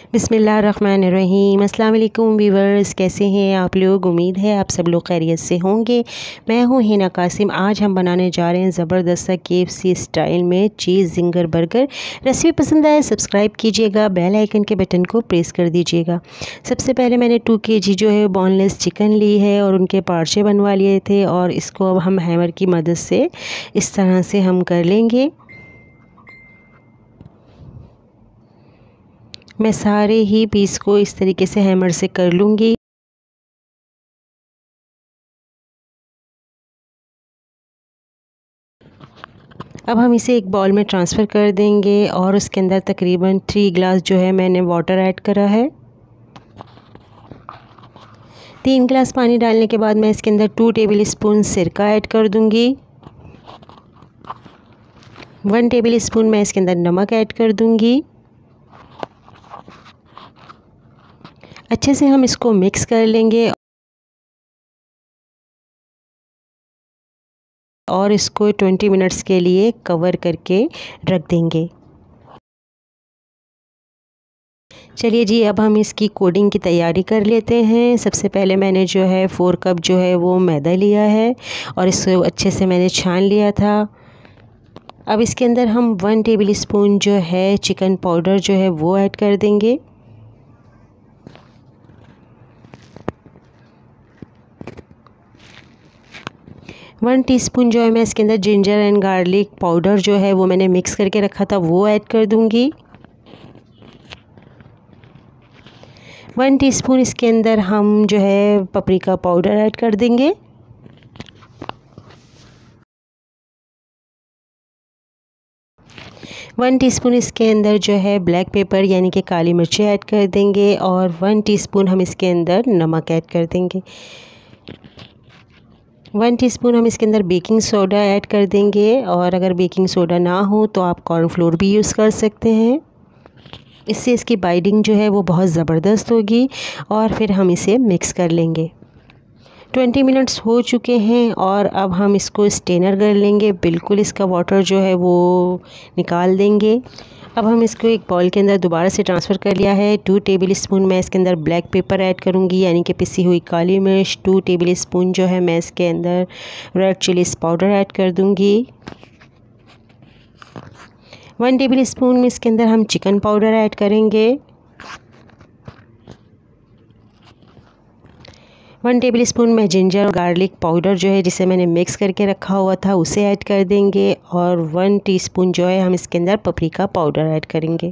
बिस्मिल्लाहिर्रहमानिर्रहीम। अस्सलाम वालेकुम व्यूअर्स, कैसे हैं आप लोग। उम्मीद है आप सब लोग खैरियत से होंगे। मैं हूं हिना कासिम। आज हम बनाने जा रहे हैं ज़बरदस्त सा KFC स्टाइल में चीज़ जिंगर बर्गर। रेसिपी पसंद आए सब्सक्राइब कीजिएगा, बेल आइकन के बटन को प्रेस कर दीजिएगा। सबसे पहले मैंने 2 kg जो है बोनलेस चिकन ली है और उनके पार्चे बनवा लिए थे, और इसको अब हम हैमर की मदद से इस तरह से हम कर लेंगे। मैं सारे ही पीस को इस तरीके से हैमर से कर लूँगी। अब हम इसे एक बाउल में ट्रांसफ़र कर देंगे और उसके अंदर तकरीबन 3 गिलास जो है मैंने वाटर ऐड करा है। 3 गिलास पानी डालने के बाद मैं इसके अंदर 2 टेबलस्पून सिरका ऐड कर दूँगी। 1 टेबलस्पून मैं इसके अंदर नमक ऐड कर दूँगी। अच्छे से हम इसको मिक्स कर लेंगे और इसको 20 मिनट्स के लिए कवर करके रख देंगे। चलिए जी, अब हम इसकी कोडिंग की तैयारी कर लेते हैं। सबसे पहले मैंने जो है 4 कप जो है वो मैदा लिया है और इसको अच्छे से मैंने छान लिया था। अब इसके अंदर हम 1 टेबलस्पून जो है चिकन पाउडर जो है वो ऐड कर देंगे। वन टीस्पून जो है मैं इसके अंदर जिंजर एंड गार्लिक पाउडर जो है वो मैंने मिक्स करके रखा था वो ऐड कर दूंगी। 1 टीस्पून इसके अंदर हम जो है पपरिका पाउडर ऐड कर देंगे। वन टीस्पून इसके अंदर जो है ब्लैक पेपर यानी कि काली मिर्ची ऐड कर देंगे और 1 टीस्पून हम इसके अंदर नमक ऐड कर देंगे। 1 टीस्पून हम इसके अंदर बेकिंग सोडा ऐड कर देंगे, और अगर बेकिंग सोडा ना हो तो आप कॉर्नफ्लोर भी यूज़ कर सकते हैं। इससे इसकी बाइंडिंग जो है वो बहुत ज़बरदस्त होगी। और फिर हम इसे मिक्स कर लेंगे। 20 मिनट्स हो चुके हैं और अब हम इसको स्टेनर कर लेंगे। बिल्कुल इसका वाटर जो है वो निकाल देंगे। अब हम इसको एक बाउल के अंदर दोबारा से ट्रांसफ़र कर लिया है। 2 टेबलस्पून मैं इसके अंदर ब्लैक पेपर ऐड करूँगी यानी कि पिसी हुई काली मिर्च। 2 टेबलस्पून जो है मैं इसके अंदर रेड चिलीज़ पाउडर ऐड कर दूँगी। 1 टेबलस्पून में इसके अंदर हम चिकन पाउडर ऐड करेंगे। 1 टेबलस्पून में जिंजर और गार्लिक पाउडर जो है जिसे मैंने मिक्स करके रखा हुआ था उसे ऐड कर देंगे, और 1 टीस्पून जो है हम इसके अंदर पपरिका पाउडर ऐड करेंगे।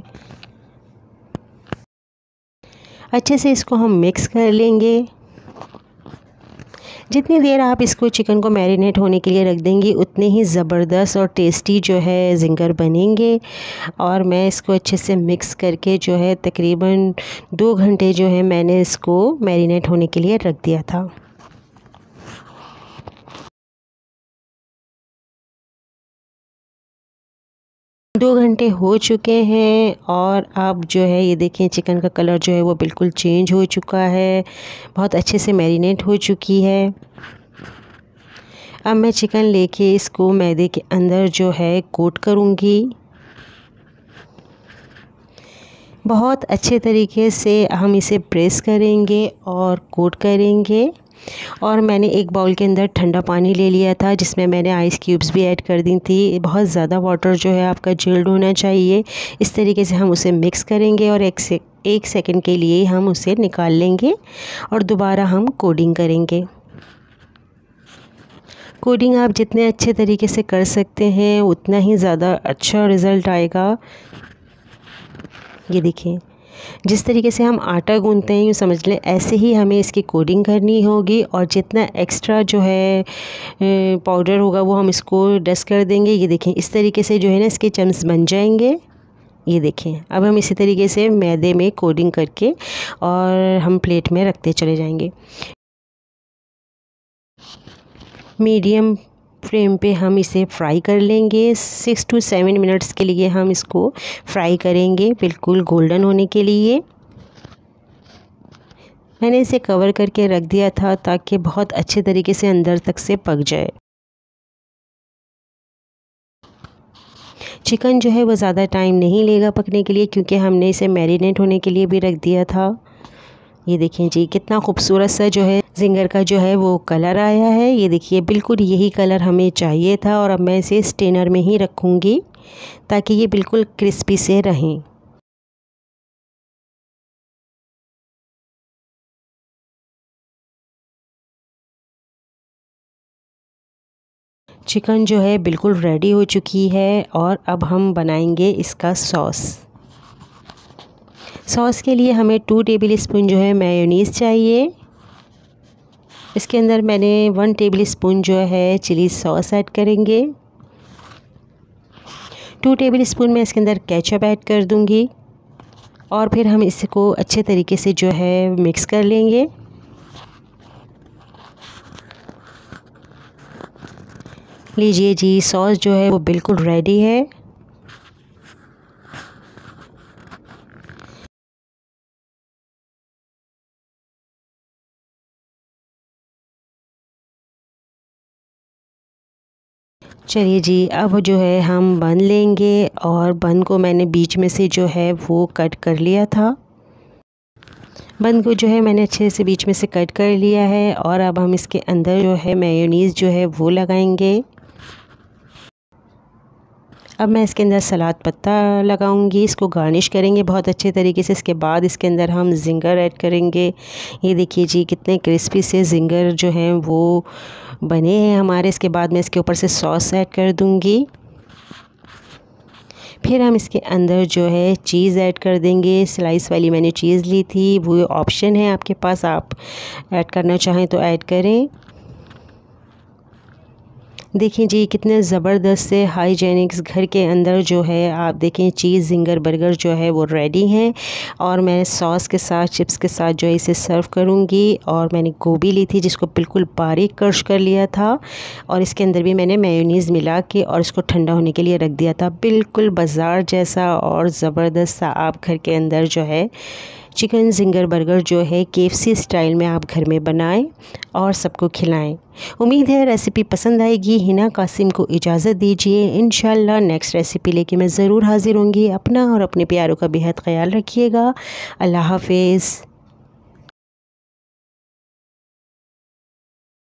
अच्छे से इसको हम मिक्स कर लेंगे। जितनी देर आप इसको चिकन को मैरिनेट होने के लिए रख देंगी उतने ही ज़बरदस्त और टेस्टी जो है जिंगर बनेंगे। और मैं इसको अच्छे से मिक्स करके जो है तकरीबन 2 घंटे जो है मैंने इसको मैरिनेट होने के लिए रख दिया था। दो घंटे हो चुके हैं और अब जो है ये देखें चिकन का कलर जो है वो बिल्कुल चेंज हो चुका है, बहुत अच्छे से मैरिनेट हो चुकी है। अब मैं चिकन लेके इसको मैदे के अंदर जो है कोट करूँगी। बहुत अच्छे तरीके से हम इसे प्रेस करेंगे और कोट करेंगे। और मैंने एक बाउल के अंदर ठंडा पानी ले लिया था जिसमें मैंने आइस क्यूब्स भी ऐड कर दी थी। बहुत ज़्यादा वाटर जो है आपका चिल्ड होना चाहिए। इस तरीके से हम उसे मिक्स करेंगे और एक सेकंड के लिए हम उसे निकाल लेंगे और दोबारा हम कोडिंग करेंगे। कोडिंग आप जितने अच्छे तरीके से कर सकते हैं उतना ही ज़्यादा अच्छा रिज़ल्ट आएगा। ये देखिए जिस तरीके से हम आटा गूंथते हैं यूँ समझ लें ऐसे ही हमें इसकी कोडिंग करनी होगी, और जितना एक्स्ट्रा जो है पाउडर होगा वो हम इसको डस्ट कर देंगे। ये देखें इस तरीके से जो है ना इसके चम्स बन जाएंगे। ये देखें अब हम इसी तरीके से मैदे में कोडिंग करके और हम प्लेट में रखते चले जाएंगे। मीडियम फ्लेम पे हम इसे फ्राई कर लेंगे। 6 to 7 मिनट्स के लिए हम इसको फ्राई करेंगे बिल्कुल गोल्डन होने के लिए। मैंने इसे कवर करके रख दिया था ताकि बहुत अच्छे तरीके से अंदर तक से पक जाए। चिकन जो है वो ज़्यादा टाइम नहीं लेगा पकने के लिए, क्योंकि हमने इसे मैरिनेट होने के लिए भी रख दिया था। ये देखें जी कितना खूबसूरत सा जो है जिंगर का जो है वो कलर आया है। ये देखिए बिल्कुल यही कलर हमें चाहिए था। और अब मैं इसे स्टेनर में ही रखूँगी ताकि ये बिल्कुल क्रिस्पी से रहें। चिकन जो है बिल्कुल रेडी हो चुकी है और अब हम बनाएंगे इसका सॉस के लिए हमें 2 टेबल स्पून जो है मेयोनीज़ चाहिए। इसके अंदर मैंने 1 टेबल स्पून जो है चिली सॉस ऐड करेंगे। 2 टेबल स्पून मैं इसके अंदर केचप ऐड कर दूंगी और फिर हम इसको अच्छे तरीके से जो है मिक्स कर लेंगे। लीजिए जी सॉस जो है वो बिल्कुल रेडी है। चलिए जी अब जो है हम बन लेंगे और बन को मैंने बीच में से जो है वो कट कर लिया था। बन को जो है मैंने अच्छे से बीच में से कट कर लिया है और अब हम इसके अंदर जो है मेयोनीज़ जो है वो लगाएंगे। अब मैं इसके अंदर सलाद पत्ता लगाऊंगी, इसको गार्निश करेंगे बहुत अच्छे तरीके से। इसके बाद इसके अंदर हम जिंगर ऐड करेंगे। ये देखिए जी कितने क्रिस्पी से जिंगर जो हैं वो बने हैं हमारे। इसके बाद मैं इसके ऊपर से सॉस ऐड कर दूंगी। फिर हम इसके अंदर जो है चीज़ ऐड कर देंगे। स्लाइस वाली मैंने चीज़ ली थी, वो ऑप्शन है आपके पास, आप ऐड करना चाहें तो ऐड करें। देखें जी कितने ज़बरदस्त से हाइजेनिक्स घर के अंदर जो है आप देखें चीज़ जिंगर बर्गर जो है वो रेडी हैं। और मैं सॉस के साथ चिप्स के साथ जो है इसे सर्व करूंगी। और मैंने गोभी ली थी जिसको बिल्कुल बारीक क्रश कर लिया था और इसके अंदर भी मैंने मेयोनीज़ मिला के और इसको ठंडा होने के लिए रख दिया था। बिल्कुल बाज़ार जैसा और ज़बरदस्त सा आप घर के अंदर जो है चिकन जिंगर बर्गर जो है KFC स्टाइल में आप घर में बनाएं और सबको खिलाएं। उम्मीद है रेसिपी पसंद आएगी। हिना कासिम को इजाज़त दीजिए। इंशाल्लाह नेक्स्ट रेसिपी लेके मैं ज़रूर हाज़िर होंगी। अपना और अपने प्यारों का बेहद ख्याल रखिएगा। अल्लाह हाफ़िज़।